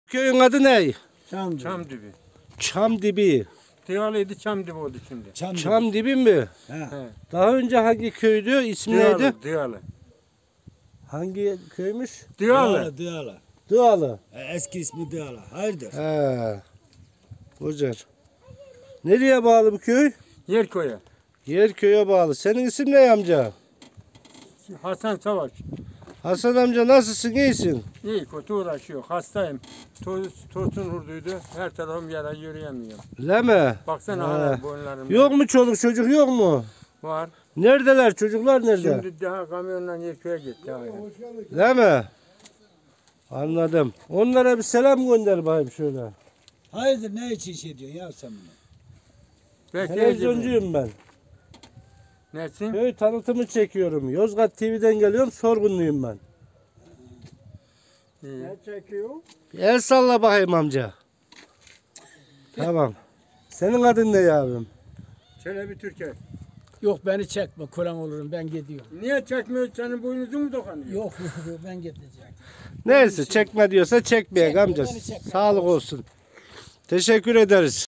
Köyün adı ne? Çamdibi. Çamdibi. Diyalıydı Çamdibi oldu şimdi. Çamdibi mi? He. Daha önce hangi köydü? İsmi neydi? Diyalı. Hangi köymüş? Diyalı. Dıalı. Eski ismi Diyala. Hayırdır? He. Güzel. Nereye bağlı bu köy? Yerköy'e. Yerköy'e bağlı. Senin isim ne amca? Hasan Savaş. Hasan amca nasılsın? İyisin? İyi kötü uğraşıyor. Hastayım. Tosun vurduydu. Her tarafım yara, yürüyemiyorum. Öyle mi? Baksana He. hala boyunlarım. Yok mu çoluk çocuk yok mu? Var. Neredeler? Çocuklar nerede? Şimdi daha kamyonla Yerköy'e gitti. Değil mi? Anladım. Onlara bir selam gönder bakayım şöyle. Hayırdır ne için şey diyorsun ya sen bunu? Televizyoncuyum ben. Nesin? Köy tanıtımı çekiyorum. Yozgat TV'den geliyorum. Sorgunluyum ben. Ne çekiyor? El salla bakayım amca. Tamam. Senin adın ne abim? Çelebi Türker. Yok beni çekme Kur'an olurum ben gidiyorum. Niye çekmiyor? Senin boynuzun mu dokanıyor? Yok ben gideceğim. Neyse çekme diyorsa çekmeyek Çekme, amca. beni çekme. Sağlık olsun. Teşekkür ederiz.